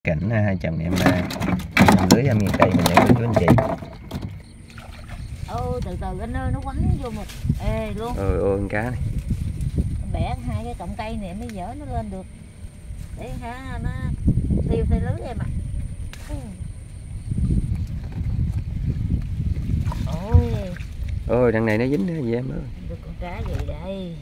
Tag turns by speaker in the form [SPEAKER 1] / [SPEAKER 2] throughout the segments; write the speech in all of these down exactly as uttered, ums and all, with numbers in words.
[SPEAKER 1] Cảnh hai chồng em làm lưới ở miền Tây mình để cô chú anh chị.
[SPEAKER 2] Ô từ từ anh ơi, nó quấn vô một ê luôn.
[SPEAKER 1] Ôi ôi con cá này.
[SPEAKER 2] Bẻ hai cái cọng cây này mới dở nó lên được. Để hả nó tiêu tay lưới em ạ. À. Ôi.
[SPEAKER 1] Ôi đằng này nó dính nữa gì em ơi.
[SPEAKER 2] Được con cá gì đây?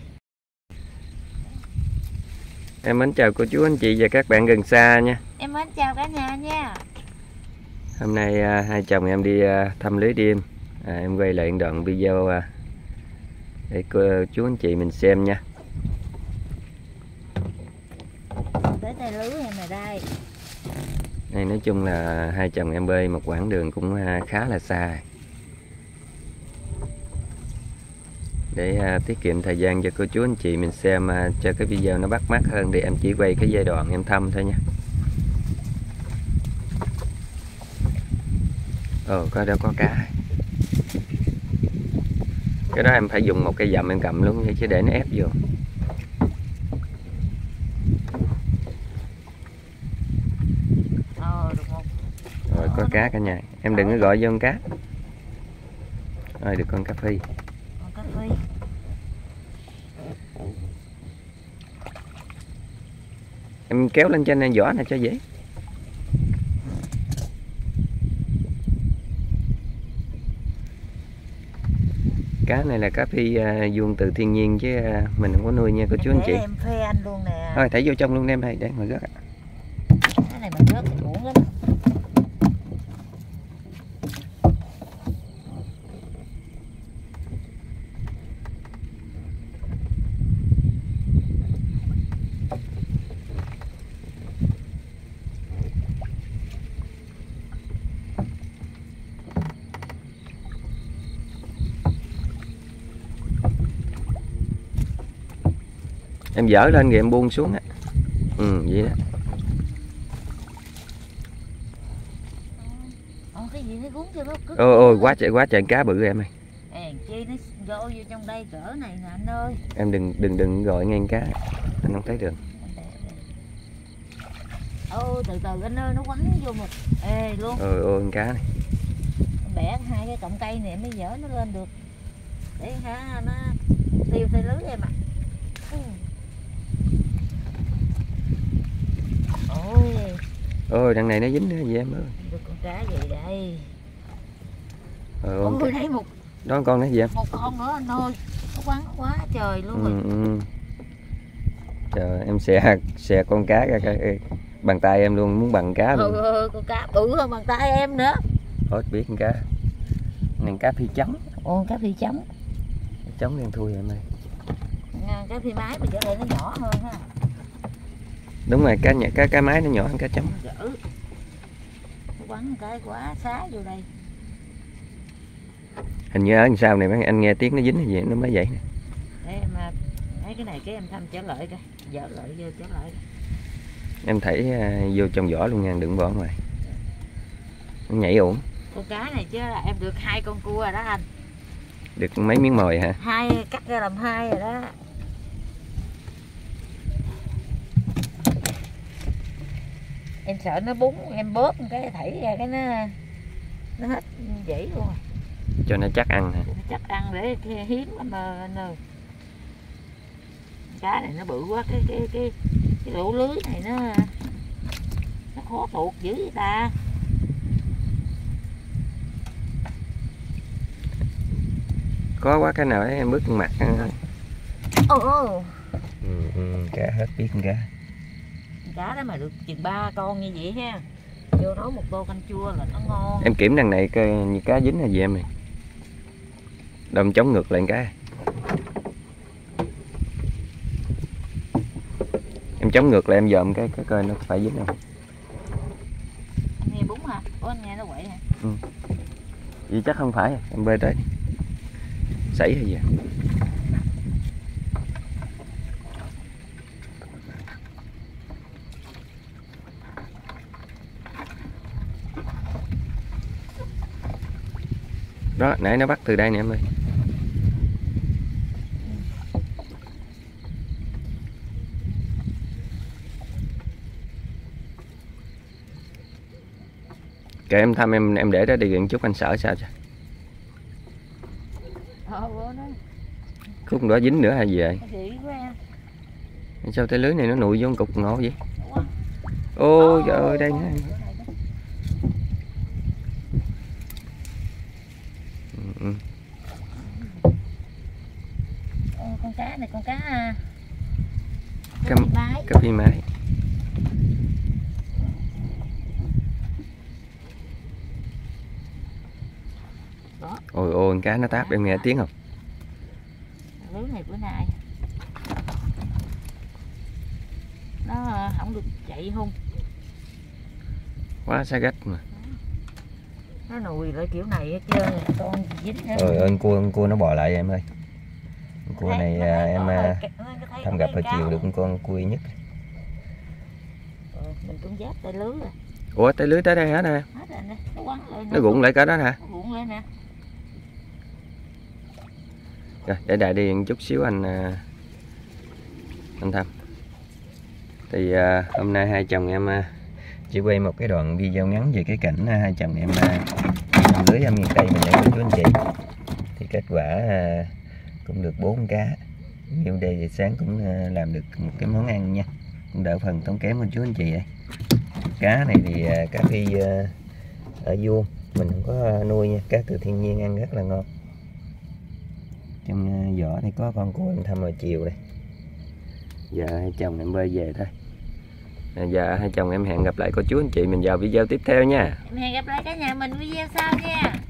[SPEAKER 1] Em mến chào cô chú anh chị và các bạn gần xa nha.
[SPEAKER 2] Em mến chào cả nhà nha.
[SPEAKER 1] Hôm nay à, hai chồng em đi à, thăm lưới đêm. À, em quay lại đoạn video à, để cô chú anh chị mình xem nha.
[SPEAKER 2] Tới tay lưới em này đây.
[SPEAKER 1] Đây nói chung là hai chồng em bơi một quãng đường cũng à, khá là xa. Để à, tiết kiệm thời gian cho cô chú anh chị mình xem à, cho cái video nó bắt mắt hơn thì em chỉ quay cái giai đoạn em thăm thôi nha. Ồ có đâu có cá. Cái đó em phải dùng một cây dầm em cầm luôn chứ để nó ép vô.
[SPEAKER 2] Ờ, được một...
[SPEAKER 1] Rồi có cá cả nhà. Em đừng có gọi vô con cá. Rồi được con cá phi.
[SPEAKER 2] Con cá phi.
[SPEAKER 1] Em kéo lên trên vỏ này cho dễ. Cá này là cá phi uh, vuông từ thiên nhiên chứ uh, mình không có nuôi nha cô chú anh chị.
[SPEAKER 2] Em phê anh luôn nè.
[SPEAKER 1] Thôi thảy vô trong luôn em, hay để mà rớt.
[SPEAKER 2] Cái này mà rớt thì uổng lắm.
[SPEAKER 1] Em dở lên rồi em buông xuống á. Ừ vậy đó.
[SPEAKER 2] Ồ, cái gì nó cuốn cho nó cứ.
[SPEAKER 1] Ôi ôi quá trời quá trời cá bự em ơi.
[SPEAKER 2] Hèn chi nó vô vô trong đây cỡ này nè anh ơi.
[SPEAKER 1] Em đừng đừng đừng gọi ngang cá. Anh không thấy được.
[SPEAKER 2] Ô từ từ anh ơi, nó quấn vô một ê luôn.
[SPEAKER 1] Ôi ôi con cá này.
[SPEAKER 2] Bẻ hai cái cọng cây này mới dở nó lên được. Để hả nó tiêu tay lưới em ạ. À. Ôi.
[SPEAKER 1] Ôi đằng này nó dính nữa gì em ơi.
[SPEAKER 2] Được con cá gì đây?
[SPEAKER 1] Ôi,
[SPEAKER 2] Ôi đây một
[SPEAKER 1] đó con nó gì em?
[SPEAKER 2] một con nữa anh ơi. Nó quắn quá trời luôn.
[SPEAKER 1] Ừ, ừ. Trời em xè xè con cá ra cái bàn tay em luôn, muốn bằng cá luôn.
[SPEAKER 2] Ừ, ừ, con cá bự hơn bàn tay em nữa.
[SPEAKER 1] Thôi biết con cá. Này cá phi trống.
[SPEAKER 2] Ồ cá phi trống.
[SPEAKER 1] Trống đen thui em ơi.
[SPEAKER 2] Cá phi mái mà trở lại nó nhỏ hơn ha.
[SPEAKER 1] Đúng rồi, cá cá cá mái nó nhỏ hơn cá trống.
[SPEAKER 2] Dữ. Nó quắn cái quá xá vô đây.
[SPEAKER 1] Hình như ở đằng sau này anh nghe tiếng nó dính hay gì nó mới vậy nè.
[SPEAKER 2] Để em thấy cái này cái em thăm trở lại coi, dở lại vô trở lại.
[SPEAKER 1] Em thấy uh, vô trong vỏ luôn nha, đừng bỏ ngoài. Nó nhảy ổn.
[SPEAKER 2] Con cá này chứ là em được hai con cua rồi đó anh.
[SPEAKER 1] Được mấy miếng mồi hả?
[SPEAKER 2] Hai cắt ra làm hai rồi đó. Em sợ nó búng, em bóp cái thảy ra cái nó nó hết dễ luôn.
[SPEAKER 1] Cho nó chắc ăn hả?
[SPEAKER 2] Chắc ăn để hiếm lắm mà anh ơi. Cá này nó bự quá, cái cái cái cái lỗ lưới này nó nó khó tuột dữ vậy ta.
[SPEAKER 1] Có quá cái nào ấy em bước mặt.
[SPEAKER 2] Ồ oh.
[SPEAKER 1] Ừ, ừ, cá hết biết con cá.
[SPEAKER 2] Cá đó mà được chừng ba con như vậy ha. Vô nấu một tô canh chua là nó ngon.
[SPEAKER 1] Em kiểm đằng này coi như cá dính hay gì em này. Đâm chống ngược lại cá. Em chống ngược lại em dòm cái cái coi nó phải dính không.
[SPEAKER 2] Nghe bún hả? Ủa anh nghe nó quậy hả?
[SPEAKER 1] Ừ. Vậy chắc không phải, em bơi tới. Sảy hay gì à? Đó, nãy nó bắt từ đây nè em ơi. Kệ em thăm em em để đó đi gần chút anh sợ sao chứ.
[SPEAKER 2] Ờ, bữa nó
[SPEAKER 1] Khúc đó dính nữa hay gì vậy?
[SPEAKER 2] dị quá.
[SPEAKER 1] Sao tay lưới này nó nụi vô cục ngộ vậy?
[SPEAKER 2] Ủa?
[SPEAKER 1] Ôi trời ơi đây nè. Ừ.
[SPEAKER 2] Ờ, con cá này con cá
[SPEAKER 1] Cam,
[SPEAKER 2] mái.
[SPEAKER 1] cà phê mái.
[SPEAKER 2] Đó.
[SPEAKER 1] Ôi ôi con cá nó táp em nghe tiếng không?
[SPEAKER 2] Lưới này bữa nay nó không được chạy hung,
[SPEAKER 1] Quá xa gách mà.
[SPEAKER 2] nó nùi lại kiểu này hết trơn, con dính hết.
[SPEAKER 1] Ôi ơi con cua con cua nó bò lại em ơi. Con cua này à, em à, thăm gặp hồi chiều được con con cua nhất.
[SPEAKER 2] Ừ, mình cũng giáp tay lưới rồi.
[SPEAKER 1] Ủa tay lưới tới đây hả nè?
[SPEAKER 2] Hết rồi nè, nó quăng lại
[SPEAKER 1] Nó rụng lại cả đó hả?
[SPEAKER 2] Nó rụng lại nè.
[SPEAKER 1] Rồi để đại đi một chút xíu anh à, anh thăm. Thì à, hôm nay hai chồng em à, chỉ quay một cái đoạn video ngắn về cái cảnh à, hai chồng em à, làm lưới ở miền Tây mình để chú anh chị. Thì kết quả à, cũng được bốn cá. Nhiều đây thì sáng cũng à, làm được một cái món ăn nha. Cũng đỡ phần tốn kém của chú anh chị ấy. Cá này thì à, cá phi à, ở vuông mình không có nuôi nha, cá từ thiên nhiên ăn rất là ngon. Trong uh, vỏ thì có con cua em thăm hồi chiều đây. Giờ hai chồng em bơi về thôi. À, giờ hai chồng em hẹn gặp lại cô chú anh chị mình vào video tiếp theo nha.
[SPEAKER 2] Em hẹn gặp lại cả nhà mình video sau nha.